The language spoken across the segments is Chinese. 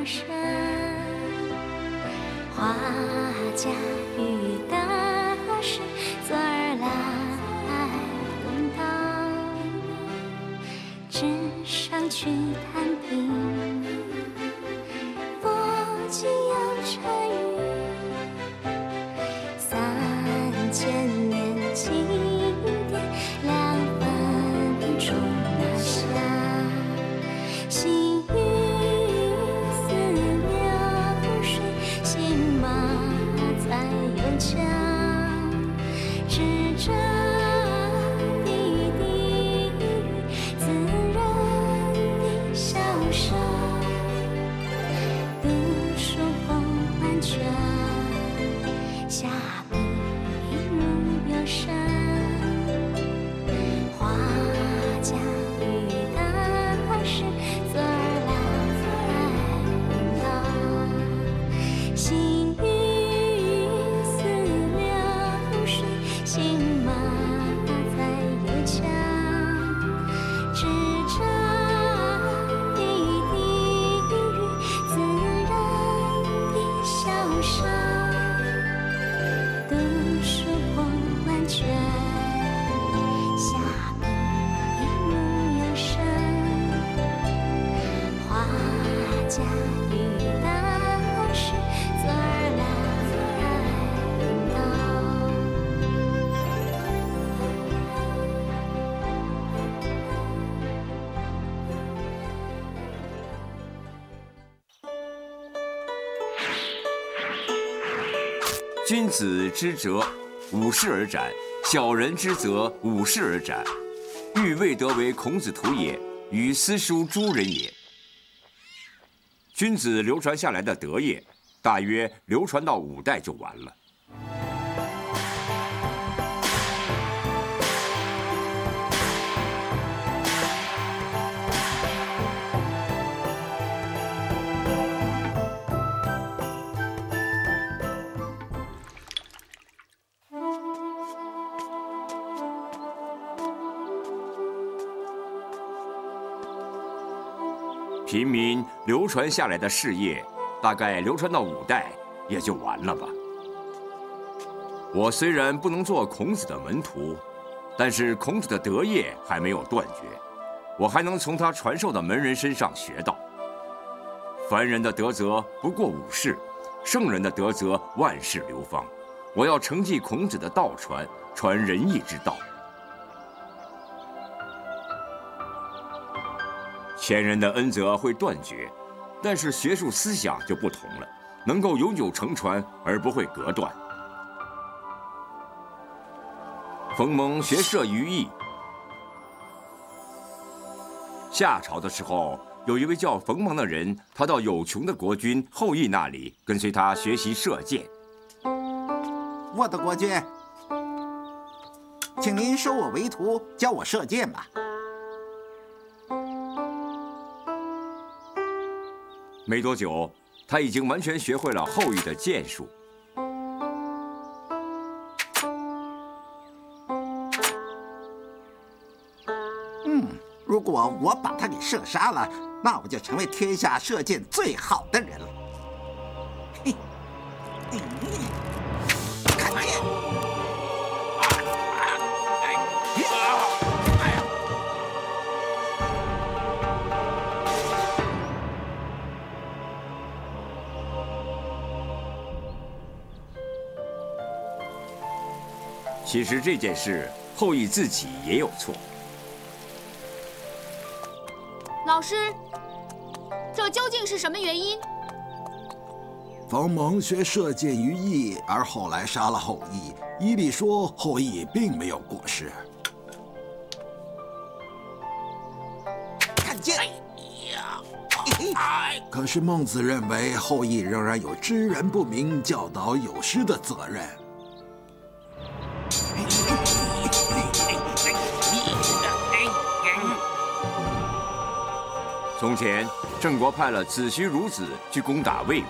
山，画家与大师左耳来轮到，纸上去谈兵，不仅有成语，3000年经典2分钟拿下。心语似流水，心马在有腔，指着滴滴语，自然的笑声，读书红万卷，下笔如有声，画家与大师左耳来轮到，心语似流水，心马在有腔，指着滴滴语，自然的笑声，读书红万卷，下笔如有声，画家与大师左耳来轮到。 君子之泽，五世而斩；小人之泽，五世而斩。欲未得为孔子徒也，与斯书诸人也。君子流传下来的德业，大约流传到5代就完了。平民流传下来的事业，大概流传到5代也就完了吧。我虽然不能做孔子的门徒，但是孔子的德业还没有断绝，我还能从他传授的门人身上学到。凡人的德泽不过5世，圣人的德泽万世流芳。我要承继孔子的道传，传仁义之道。前人的恩泽会断绝，但是学术思想就不同了，能够永久承传而不会隔断。冯蒙学射于义，夏朝的时候，有一位叫冯蒙的人，他到有穷的国君后羿那里跟随他学习射箭。 我的国君，请您收我为徒，教我射箭吧。 没多久，他已经完全学会了后羿的箭术。 如果我把他给射杀了，那我就成为天下射箭最好的人了。嘿，看箭！ 其实这件事，后羿自己也有错。 老师，这究竟是什么原因？ 冯蒙学射箭于羿，而后来杀了后羿。伊利说后羿并没有过失。 看箭！ 可是孟子认为后羿仍然有知人不明、教导有失的责任。 从前，郑国派了子虚孺子去攻打魏国。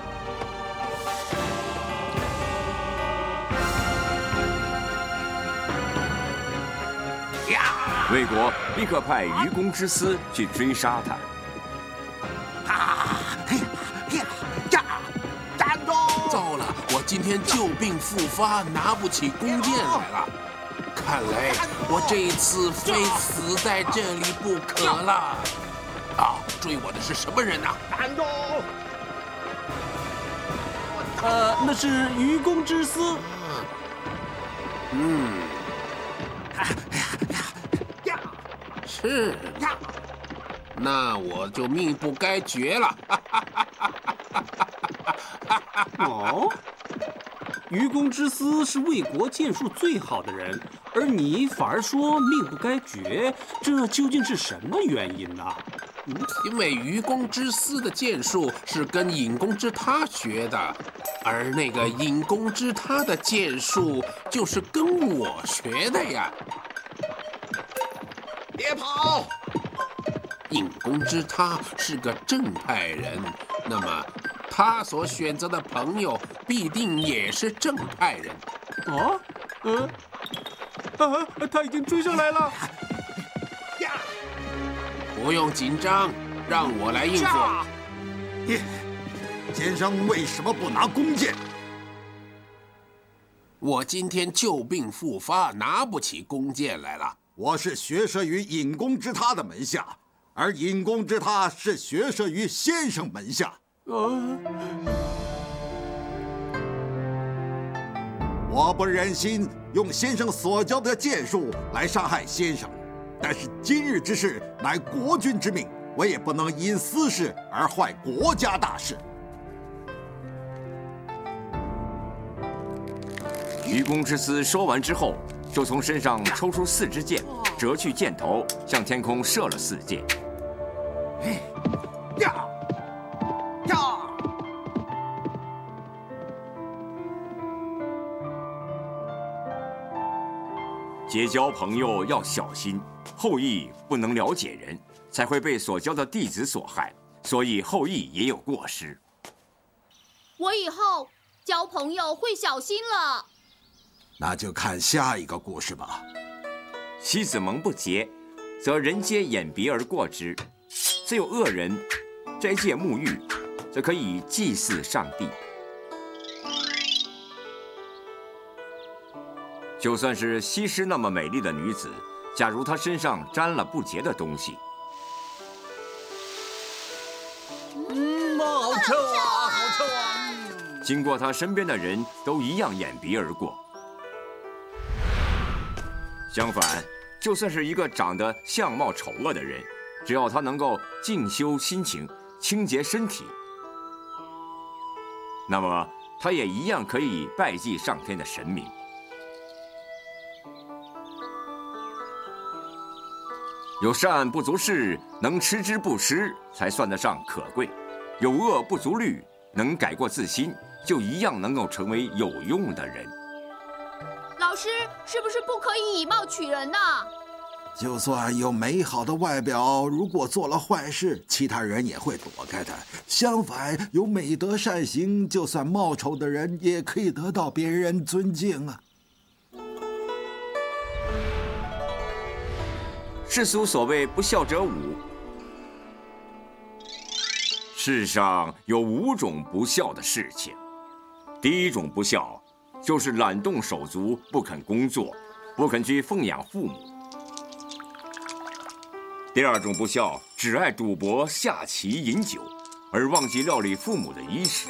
魏国立刻派愚公之师去追杀他。 今天旧病复发，拿不起弓箭来了。看来我这一次非死在这里不可了。啊，追我的是什么人呐？ 站住！ 那是愚公之私。 是。那我就命不该绝了。 哦，愚公之私是为国剑术最好的人，而你反而说命不该绝，这究竟是什么原因呢？ 因为愚公之私的剑术是跟尹公之他学的，而那个尹公之他的剑术就是跟我学的呀。 别跑！ 尹公之他是个正派人，那么他所选择的朋友必定也是正派人。 他已经追上来了。 不用紧张，让我来应付。 先生为什么不拿弓箭？ 我今天旧病复发，拿不起弓箭来了。 我是学射于尹公之他的门下，而尹公之他是学射于先生门下。我不忍心用先生所教的剑术来伤害先生，但是今日之事乃国君之命，我也不能因私事而坏国家大事。 愚公之私说完之后，就从身上抽出4支箭，折去箭头，向天空射了4箭。结交朋友要小心，后羿不能了解人，才会被所教的弟子所害，所以后羿也有过失。 我以后交朋友会小心了。 那就看下一个故事吧。 西子蒙不洁，则人皆掩鼻而过之；只有恶人斋戒沐浴，则可以祭祀上帝。就算是西施那么美丽的女子，假如她身上沾了不洁的东西， 好臭啊，好臭啊！ 经过她身边的人都一样掩鼻而过。相反，就算是一个长得相貌丑恶的人，只要他能够静修心情、清洁身体，那么他也一样可以拜祭上天的神明。有善不足事，能吃之不吃，才算得上可贵；有恶不足虑，能改过自新，就一样能够成为有用的人。 老师，是不是不可以以貌取人呢？ 就算有美好的外表，如果做了坏事，其他人也会躲开他。相反，有美德善行，就算貌丑的人也可以得到别人尊敬啊。 世俗所谓不孝者5，世上有5种不孝的事情。第一种不孝，就是懒动手足，不肯工作，不肯去奉养父母。第二种不孝，只爱赌博、下棋、饮酒，而忘记料理父母的衣食。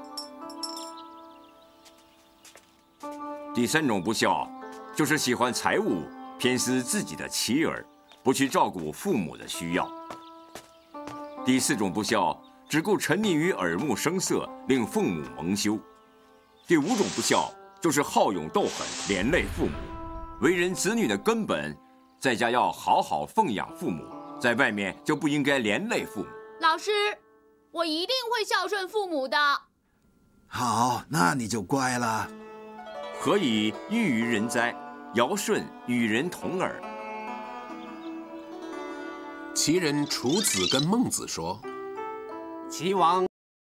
第三种不孝，就是喜欢财物，偏私自己的妻儿，不去照顾父母的需要。第四种不孝，只顾沉溺于耳目声色，令父母蒙羞。第5种不孝，就是好勇斗狠，连累父母。为人子女的根本，在家要好好奉养父母，在外面就不应该连累父母。 老师，我一定会孝顺父母的。 好，那你就乖了。 何以欲于人哉？尧舜与人同耳。 齐人楚子跟孟子说： 齐王